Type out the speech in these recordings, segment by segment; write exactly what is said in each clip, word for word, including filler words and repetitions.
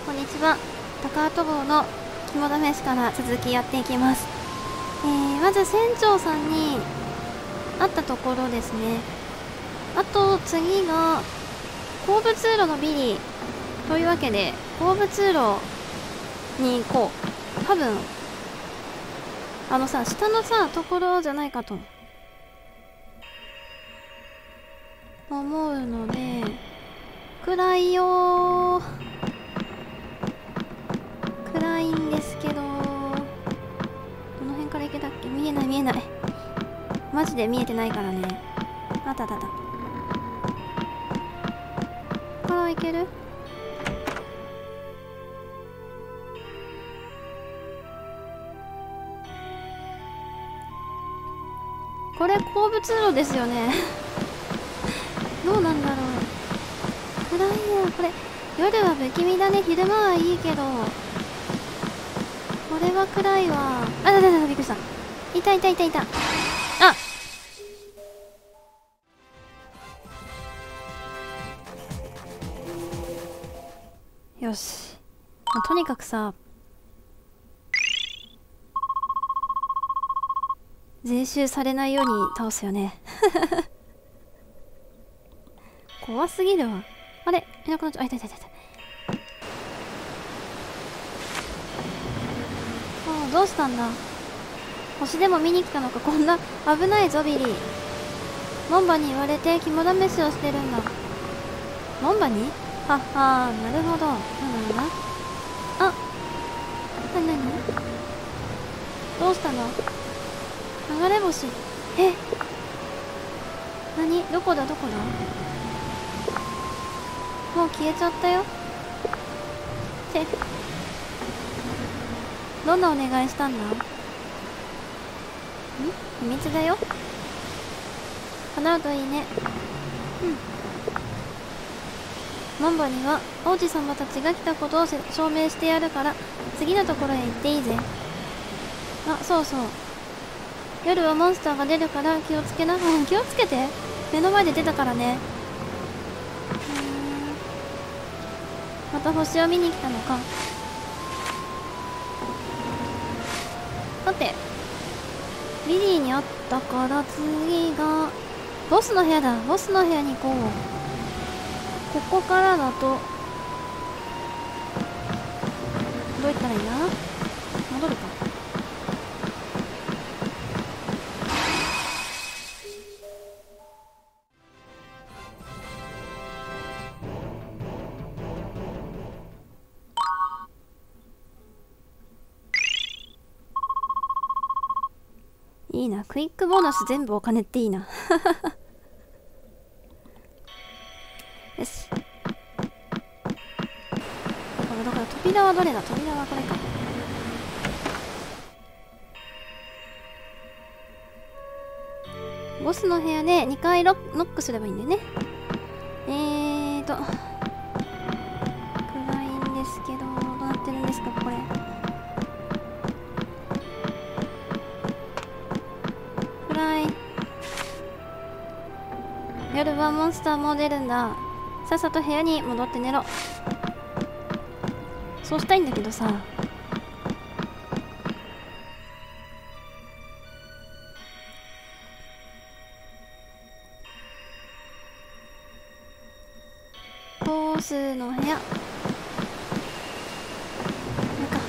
こんにちは。高跡号の肝試しから続きやっていきます。えー、まず船長さんに会ったところですね。あと次が後部通路のビリーというわけで、後部通路に行こう。多分あのさ、下のさところじゃないかと思うので、暗いよー、暗いんですけど、どの辺から行けたっけ。見えない見えない、マジで見えてないからね。あったあったあった。ここから行ける？これ後部通路ですよねどうなんだろう。暗いや。これ夜は不気味だね。昼間はいいけど、これは暗いわ。あだだだだ、びっくりした。いたいたいたいた。あ、よし、まあ、とにかくさ、税収されないように倒すよね怖すぎるわ。あれ、いなくなっちゃう。あ、いたいたいたいた。ああ、どうしたんだ。星でも見に来たのか。こんな危ないぞビリー。モンバに言われて肝試しをしてるんだ。モンバに？はっはー、なるほど。なんだなんだ。あ、なになに、どうしたの。流れ星。え、なに、どこだどこだ。もう消えちゃったよ。て、どんなお願いしたんだ。ん、秘密だよ。叶うといいね。うん。モンバには王子様たちが来たことを証明してやるから、次のところへ行っていいぜ。あ、そうそう、夜はモンスターが出るから気をつけな。気をつけて。目の前で出たからね。また星を見に来たのか。さて、ビリーに会ったから次がボスの部屋だ。ボスの部屋に行こう。ここからだとどういったらいいな。戻るか。いいな、クイックボーナス全部お金っていいなよし、だからだから扉はどれだ。扉はこれか。ボスの部屋でにかいロノックすればいいんだよね。えーと暗いんですけど、どうなってるんですかこれ。暗い。夜はモンスターも出るんだ。さっさと部屋に戻って寝ろ。そうしたいんだけどさ。ボスの部屋、これか。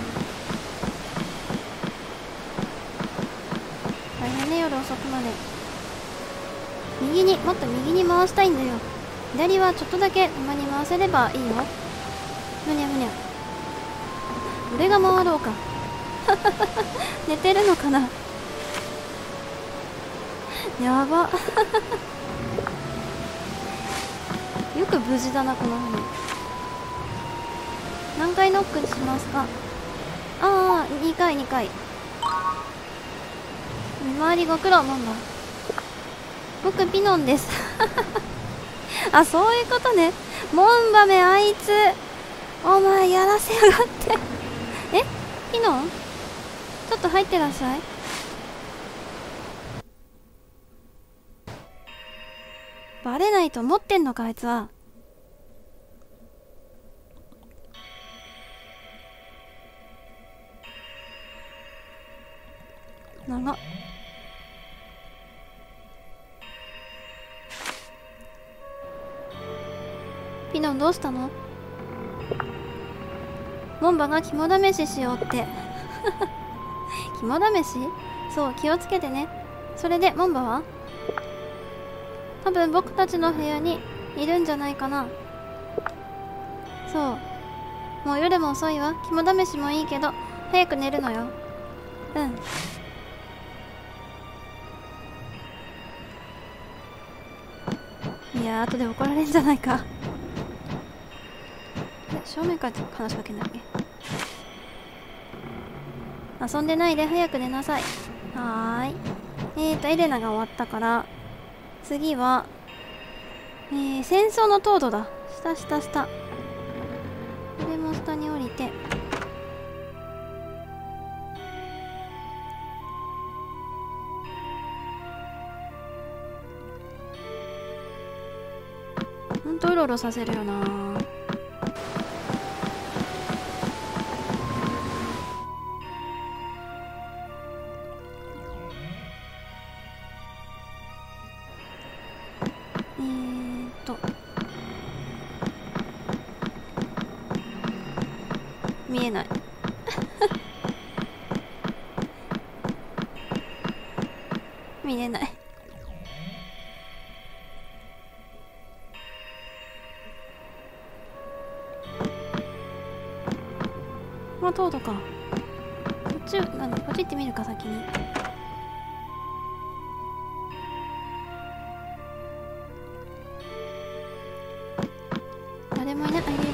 大変ね、夜遅くまで。右に、もっと右に回したいんだよ。左はちょっとだけたまに回せればいいよ。むにゃむにゃ。俺が回ろうか寝てるのかなやばよく無事だなこの船。何回ノックしますか。ああ、にかいにかい。見回りご苦労。なんだ、僕ピノンですあ、そういうことね。モンバメ、あいつお前やらせやがってえ、ピノン、ちょっと入ってらっしゃい。バレないと思ってんのかあいつは。 長っ。ピノンどうしたの？モンバが肝試ししようって肝試し？そう、気をつけてね。それでモンバは多分僕たちの部屋にいるんじゃないかな。そう、もう夜も遅いわ。肝試しもいいけど早く寝るのよ。うん。いやー、後で怒られんじゃないか。え、正面から話しかけないっけ。遊んでないで早く寝なさい。はーい。えーとエレナが終わったから次はえー、戦争の凍土だ。下下下。これも下に降りて、ほんとうろうろさせるよな。えーっと見えない見えない。まあ、凍土か。こっち、なんだ、こっち行ってみるか、先に。誰もいない。あ、いるいるいるいる。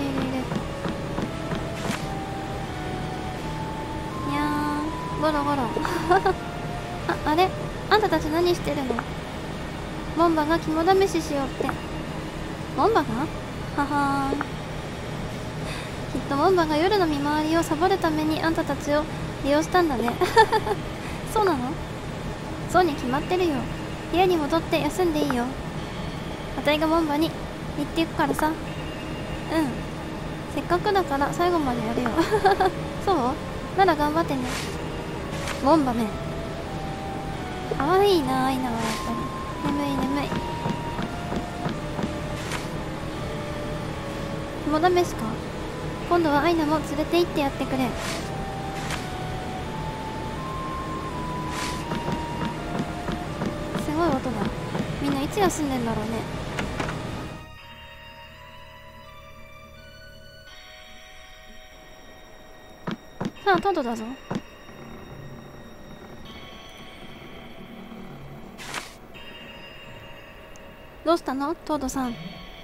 にゃーん、ゴロゴロあ、あれ、あんたたち何してるの？モンバが肝試ししようって。モンバが？ははーん。きっとモンバが夜の見回りをサボるためにあんたたちを利用したんだねそうなの？そうに決まってるよ。部屋に戻って休んでいいよ。あたいがモンバに言っていくからさ。うん、せっかくだから最後までやるよそうなら頑張ってね、モンバめ。かわいいな、アイナはやっぱり。眠い眠い。肝試しか。今度はアイナも連れて行ってやってくれ。すごい音だ。みんないつ休んでんだろうね。さあトドだぞ。どうしたのトドさん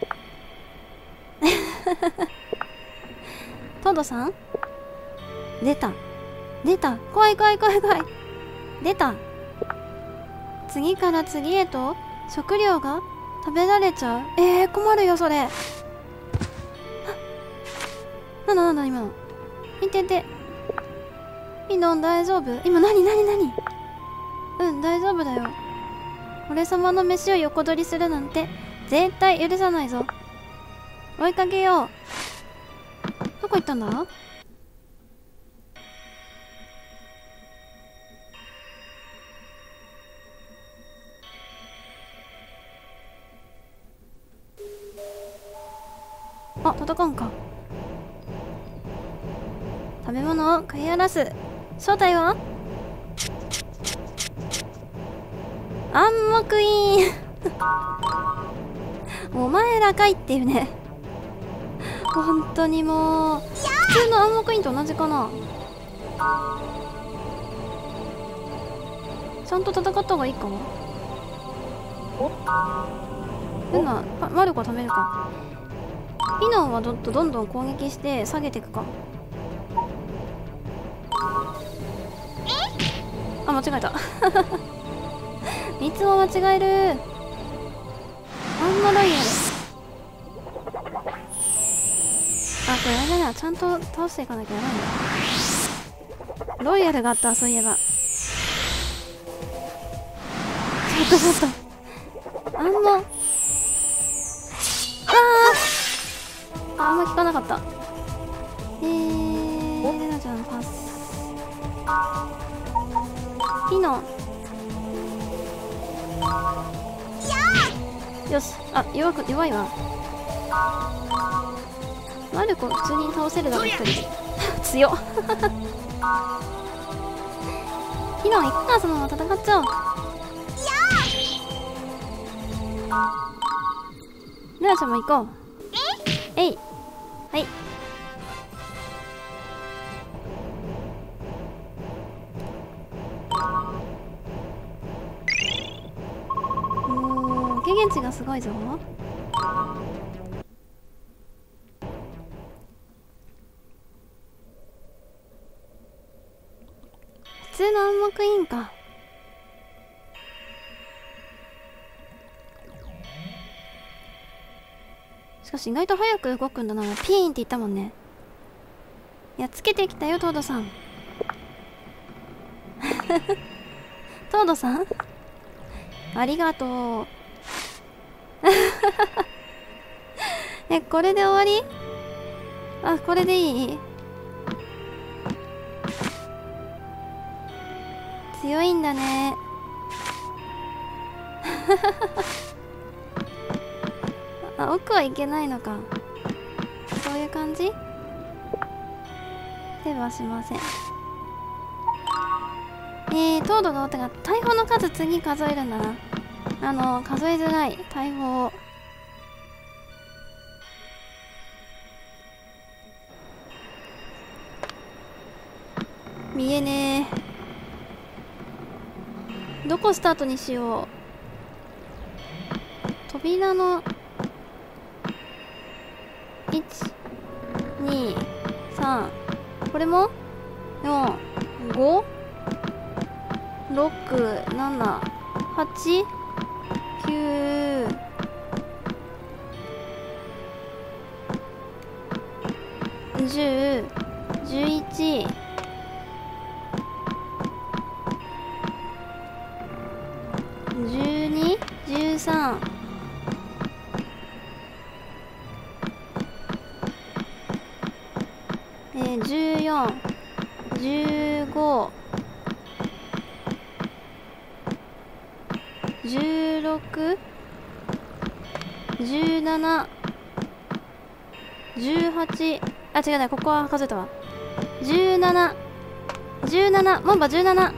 トドさん出た出た。怖い怖い怖い怖い。出た。次から次へと食料が食べられちゃう。えー、困るよそれ。なんだなんだ今の。見てて。ピノン大丈夫？今何何何？うん、大丈夫だよ。俺様の飯を横取りするなんて絶対許さないぞ。追いかけよう。どこ行ったんだ？あ、戦うんか。食べ物を買い荒らす。正体は暗黙院お前らかいっていうね本当にもう普通の暗黙院と同じかな。ちゃんと戦った方がいいか。ルナ、マルコ貯めるか。ピノンはどどんどん攻撃して下げていくか。あ、間違えたいつも間違える。あんまロイヤル。あ、これあれだな、ちゃんと倒していかなきゃやばいんだ。ロイヤルがあった、そういえば。ちょっとちょっとあんまあああんま効かなかった。えー、レナちゃんパス。 ピノ。よし。あ、弱く弱いわ。マルコ普通に倒せるだろ一人。強っ。ピノ行くか、そのまま戦っちゃおう。ルナちゃんも行こう。えい。はい。おー、経験値がすごいぞ。普通の暗黙委員か。しかし意外と早く動くんだな。ピーンって言ったもんね。やっつけてきたよ、トードさん。トードさんありがとう。え、これで終わり？あ、これでいい？強いんだね。あ、奥はいけないのか。そういう感じ？手はしません。えー、糖度が落ちたが大砲の数次数えるんだな。あの数えづらい大砲。見えねえ。どこスタートにしよう。扉のいちにさん、これもよんごろくななはちきゅうじゅうじゅういちじゅうにじゅうさんえー、じゅうよんじゅうごじゅうろくじゅうななじゅうはち、あ、違うね、ここは数えたわ。じゅうななじゅうなな、モンバじゅうなな。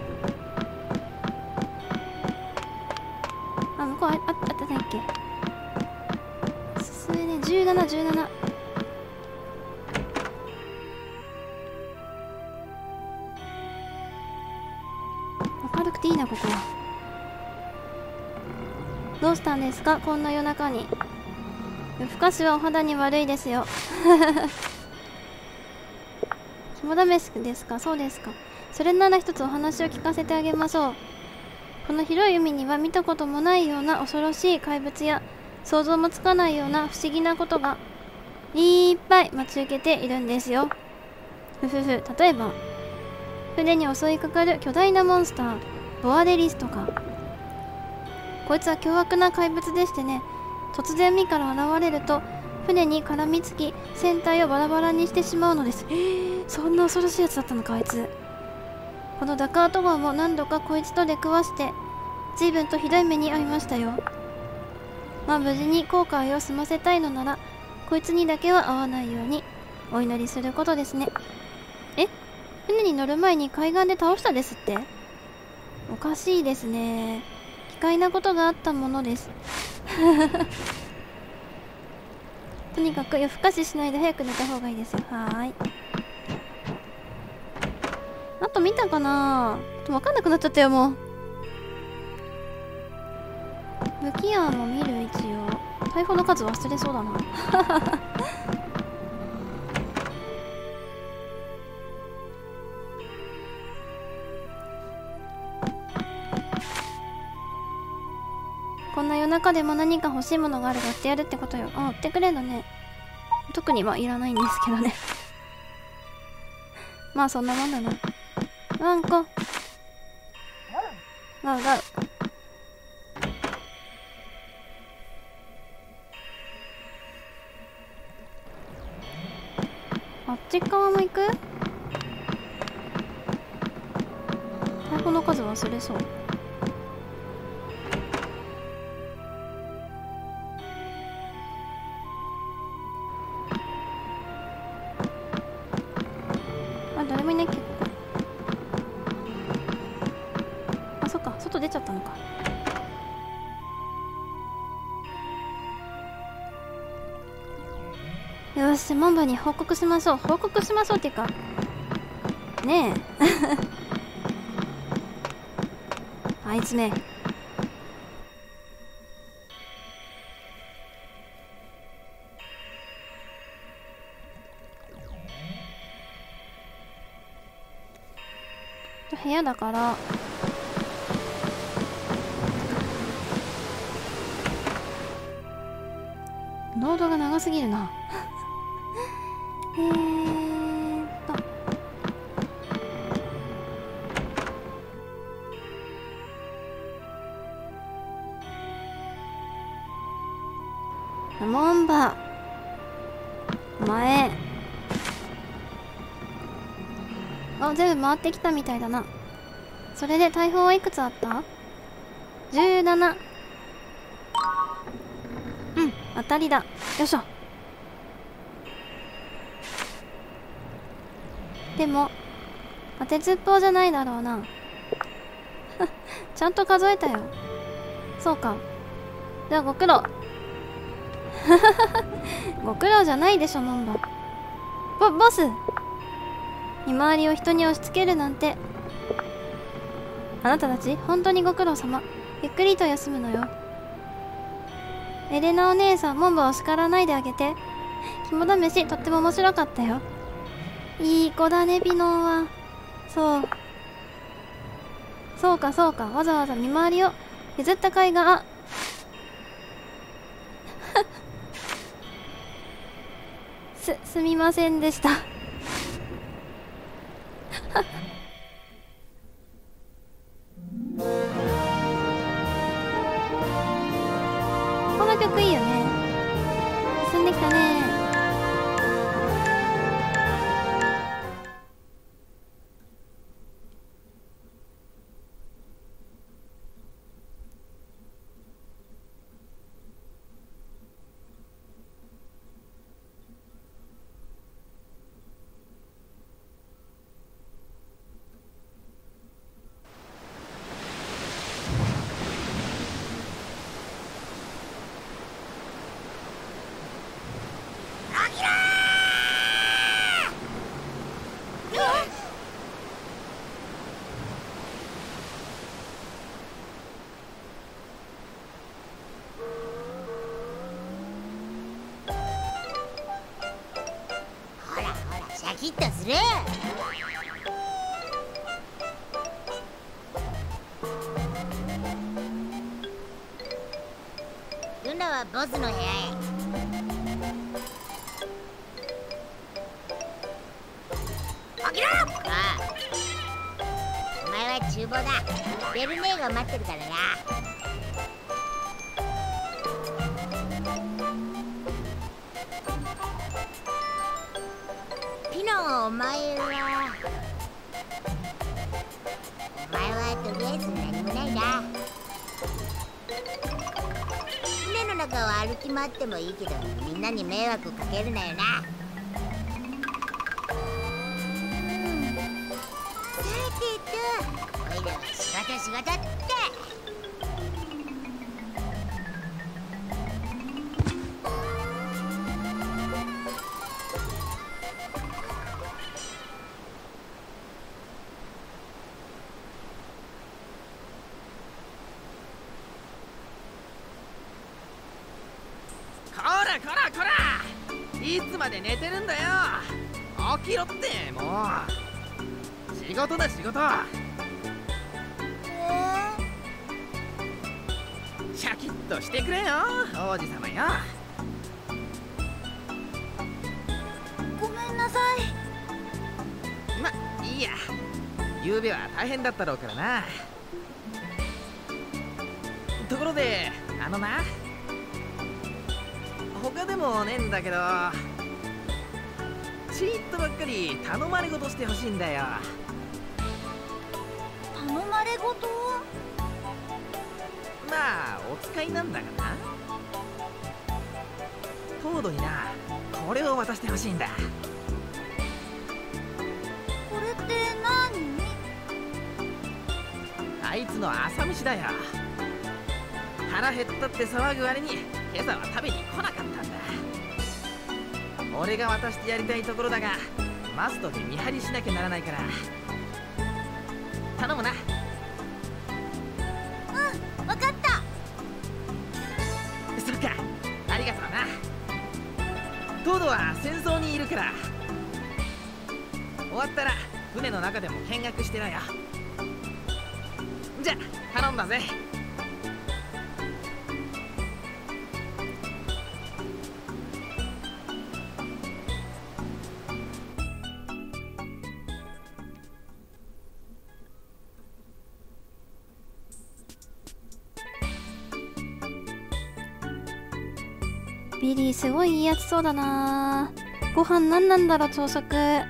あ、向こうあああったねっけ。進めね、じゅうななじゅうなな。明るくていいな、ここは。どうしたんですか、こんな夜中に。夜更かしはお肌に悪いですよ。肝試しですか。そうですか。それなら一つお話を聞かせてあげましょう。この広い海には見たこともないような恐ろしい怪物や想像もつかないような不思議なことがいっぱい待ち受けているんですよ。ふふふ。例えば船に襲いかかる巨大なモンスター、ボアデリスとか。こいつは凶悪な怪物でしてね、突然海から現れると船に絡みつき船体をバラバラにしてしまうのです。えー、そんな恐ろしいやつだったのか、あいつ。このダカート号も何度かこいつと出くわして随分とひどい目に遭いましたよ。まあ無事に航海を済ませたいのならこいつにだけは会わないようにお祈りすることですね。え、船に乗る前に海岸で倒したですって。おかしいですね。奇怪なことがあったものです。とにかく夜更かししないで早く寝た方がいいですよ。はーい。あと見たかな。分かんなくなっちゃったよ、もう。武器屋も見る、一応。大砲の数忘れそうだな。こんな夜中でも何か欲しいものがあれば売ってやるってことよ。あ、売ってくれんだね。特にはいらないんですけどね。まあそんなもんだな。ワンコ。ガウガウ。あっち側も行く？大砲この数忘れそう。あ、誰もいないっけここ。あ、そっか、外出ちゃったのか。よし、モンバに報告しましょう。報告しましょうっていうかねえあいつめ。部屋だから濃度が長すぎるなえーっとモンバ前あ、全部回ってきたみたいだな。それで大砲はいくつあった？ じゅうなな。 うん、当たりだ。よいしょ。でも当てずっぽうじゃないだろうなちゃんと数えたよ。そうか、じゃあご苦労ご苦労じゃないでしょモンバ。ボボス、見回りを人に押し付けるなんて。あなたたち本当にご苦労様。ゆっくりと休むのよ。エレナお姉さん、モンバを叱らないであげて。肝試しとっても面白かったよ。いい子だねピノンは。そうそうかそうか、わざわざ見回りを譲った甲斐があすすみませんでしたこの曲いいよね。進んできたね。 シャキッとする。ルナはボスの部屋へ。起きろ！ああ、お前は厨房だ。ベルネーが待ってるからな。ピノン、お前はお前はとりあえず何もないな。船の中を歩き回ってもいいけど、みんなに迷惑かけるなよな。さてと、おいらは仕事仕事って。 いつまで寝てるんだよ。起きろって。もう仕事だ仕事。 えー、シャキッとしてくれよ王子様よ。 ごめんなさい。 まいいや、ゆうべは大変だったろうからな。ところであのな、他でもねえんだけど、ちりっとばっかり頼まれ事してほしいんだよ。 頼頼まれごと？ まあお使いなんだがな。トードにな、これを渡してほしいんだ。 これって何？ あいつの朝飯だよ。腹減ったって騒ぐ割に今朝は食べに来なかったんだ。俺が渡してやりたいところだが、マストで見張りしなきゃならないから頼むな。 うん、わかった。 そっか、ありがとうな。トードは戦争にいるから、終わったら船の中でも見学してろよ。じゃあ頼んだぜ。 ビリーすごいいいやつそうだな。ご飯何なんだろう朝食。というわ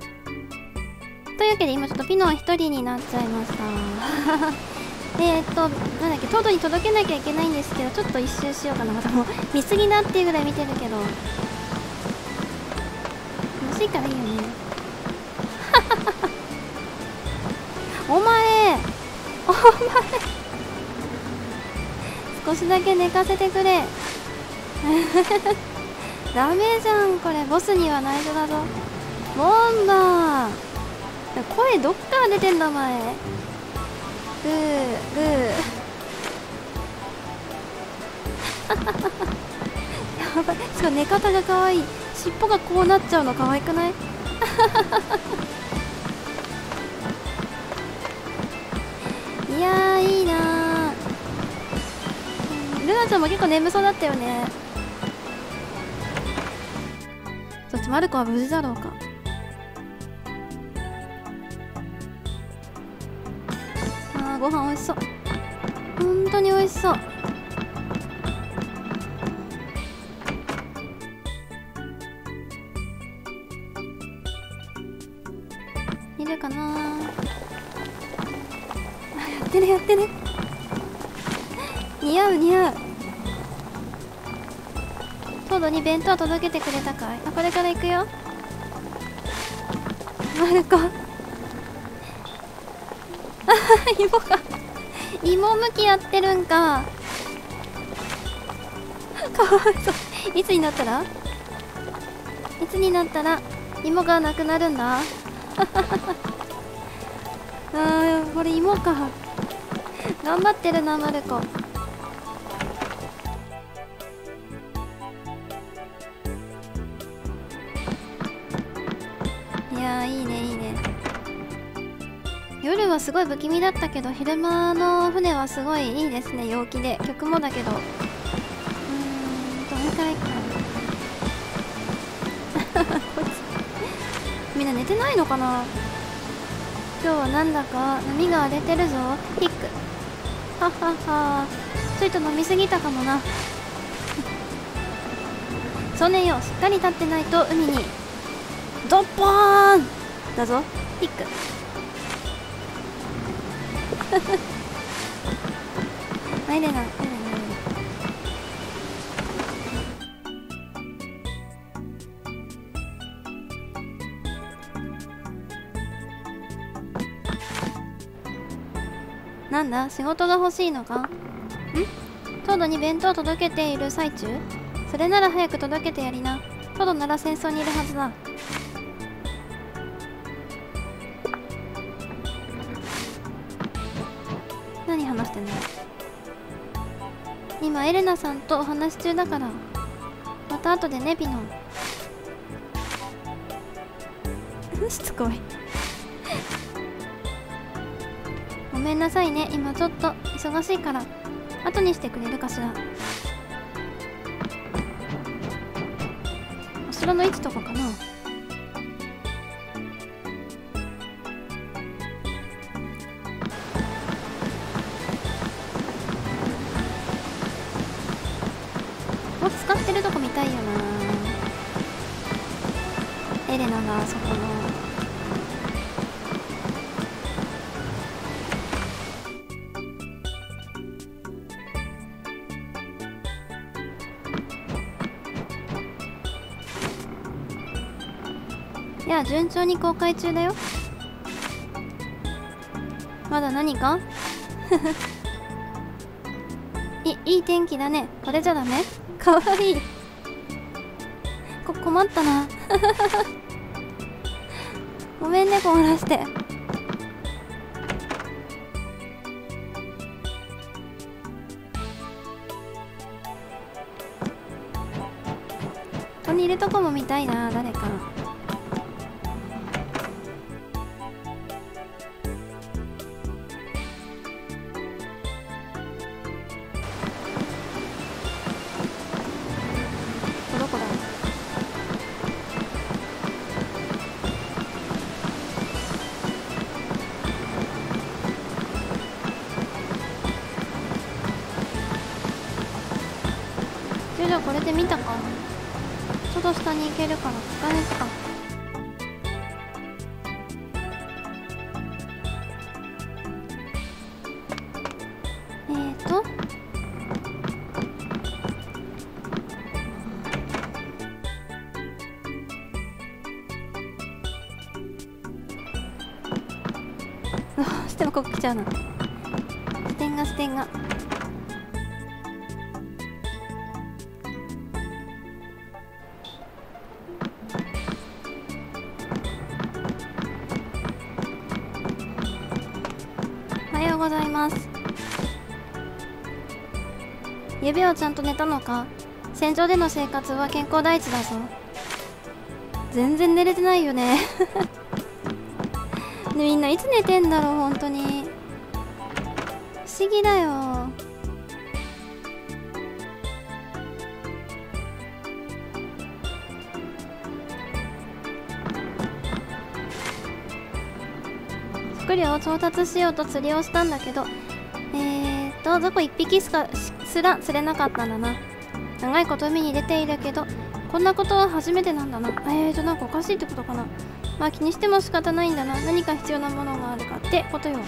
けで今ちょっとピノは一人になっちゃいましたえっとなんだっけ、トードに届けなきゃいけないんですけど、ちょっと一周しようかな。またもう見過ぎだっていうぐらい見てるけど楽しいからいいよねお前お前少しだけ寝かせてくれダメじゃんこれ。ボスには内緒だぞ。モンバー声どっから出てんだお前。グーグーやばい、しかも寝方がかわいい。尻尾がこうなっちゃうのかわいくないいやーいいなー。ルナちゃんも結構眠そうだったよね。そっちマルコは無事だろうか。あーご飯美味しそう。本当に美味しそう。いるかなー。やってるやってる似合う似合う。トードに弁当届けてくれたかい。あ、これから行くよマルコ芋が芋むきやってるんかかわいそう。いつになったらいつになったら芋がなくなるんだあーこれ芋か。頑張ってるなマルコ。いやーいいねいいね。夜はすごい不気味だったけど、昼間の船はすごいいいですね。陽気で曲もだけど。うーんどれくらいかこいつみんな寝てないのかな。今日はなんだか波が荒れてるぞ。ヒックはっはっは。ちょいと飲みすぎたかもなそうねよ、しっかり立ってないと海にドッポーンだぞ。ヒックあ、エレナ、エレナ、エレナ。なんだ、仕事が欲しいのか。ん？トードに弁当を届けている最中？それなら早く届けてやりな。トードなら戦争にいるはずだ。何話してんの？今エレナさんとお話し中だから。また後でねピノしつこいごめんなさいね、今ちょっと忙しいから後にしてくれるかしら。お城の位置とかかな。もう使ってるとこ見たいよな。エレナがそこのいや、順調に公開中だよ。まだ何かいいい天気だね。これじゃダメ？かわいい。こ困ったなごめんね、凍らして。ここにいるとこも見たいな、誰か。どこだ。徐々これで見たか。ちょっと下に行けるから使えるか。えーとどうしてもここ来ちゃうな。視点が視点がおはようございます。指をちゃんと寝たのか。戦場での生活は健康第一だぞ。全然寝れてないよねでみんないつ寝てんだろう、本当に不思議だよ。食料を調達しようと釣りをしたんだけど、えーとどこいっぴきすかすら釣れなかったんだな。長いこと海に出ているけどこんなことは初めてなんだな。えーとなんかおかしいってことかな。まあ気にしても仕方ないんだな。何か必要なものがあるかってことよ。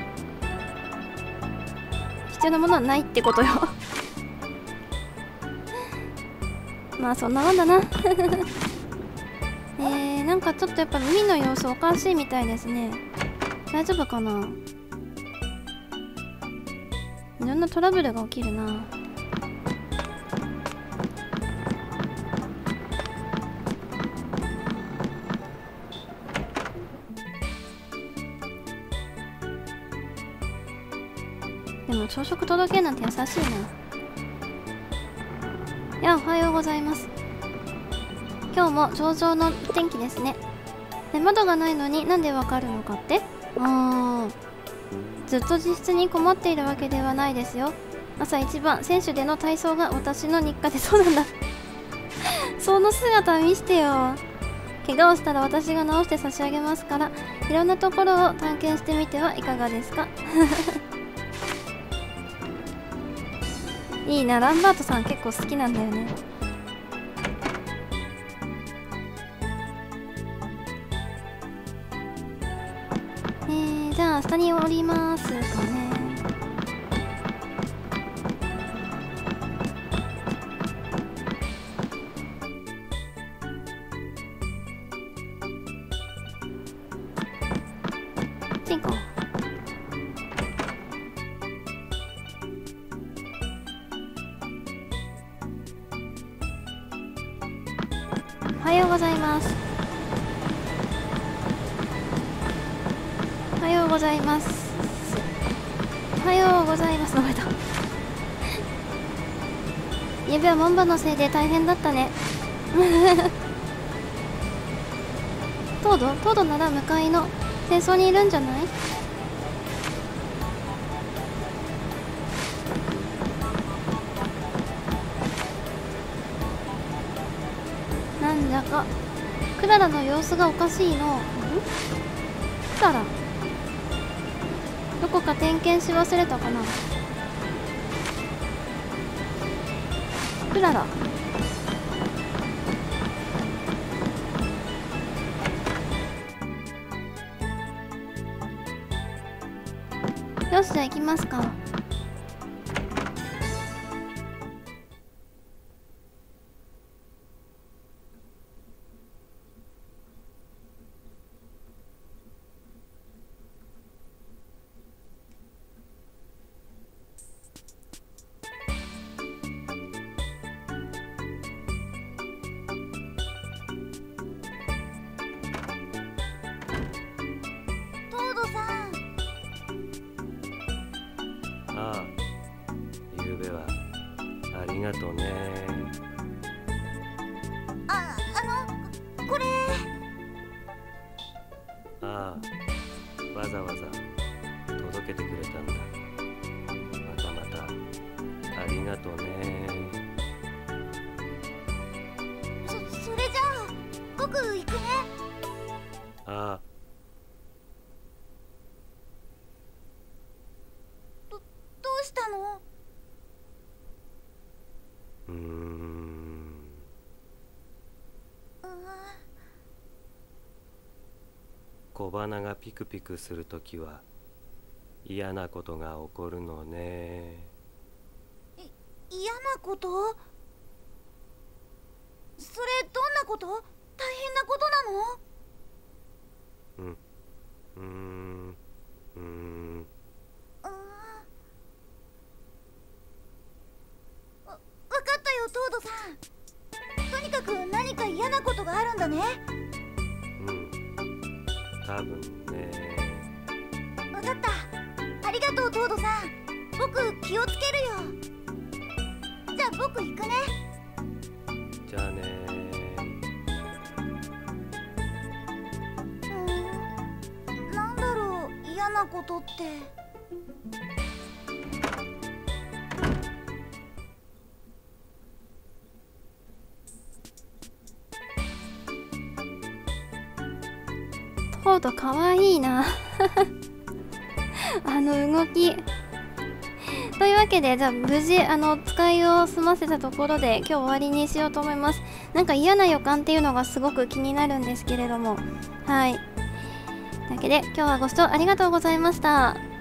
必要なものはないってことよまあそんなもんだなえー、なんかちょっとやっぱ海の様子おかしいみたいですね。大丈夫かな。いろんなトラブルが起きるな。でも朝食届けるなんて優しいな。いや、おはようございます。今日も上々の天気ですね。で窓がないのになんでわかるのかって。あー、ずっと自室にこもっているわけではないですよ。朝一番選手での体操が私の日課で。そうなんだその姿見してよ。怪我をしたら私が治して差し上げますから、いろんなところを探検してみてはいかがですかいいな、ランバートさん結構好きなんだよね。えー、じゃあ下に降りますかね。チンコ。おはようございます。おはようございます。おはようございます。飲めた。指は門番のせいで大変だったね東堂東堂なら向かいの戦争にいるんじゃない。なんだかクララの様子がおかしいの。んクララどこか点検し忘れたかな。クララよし、じゃあ行きますか。 がとね。 あ、あのこれ。 ああ、わざわざ届けてくれたんだ。またまたありがとね。 そ、それじゃあ僕行くね。 ああ。 ど、どうしたの？ うーん。小鼻がピクピクするときは嫌なことが起こるのね。 い、嫌なこと？それどんなこと？大変なことなの？ うん。うーん。うーん。 わ、わかったよ、トードさん。とにかく何か嫌なことがあるんだね。 うん。多分ね。 わかった。ありがとう、トードさん。僕気をつけるよ。じゃあ僕行くね。 じゃあね。 うーん、なんだろう、嫌なことって。 トードかわいいなあの動き。というわけで、じゃあ無事あの使いを済ませたところで今日終わりにしようと思います。なんか嫌な予感っていうのがすごく気になるんですけれども、はい。というわけで今日はご視聴ありがとうございました。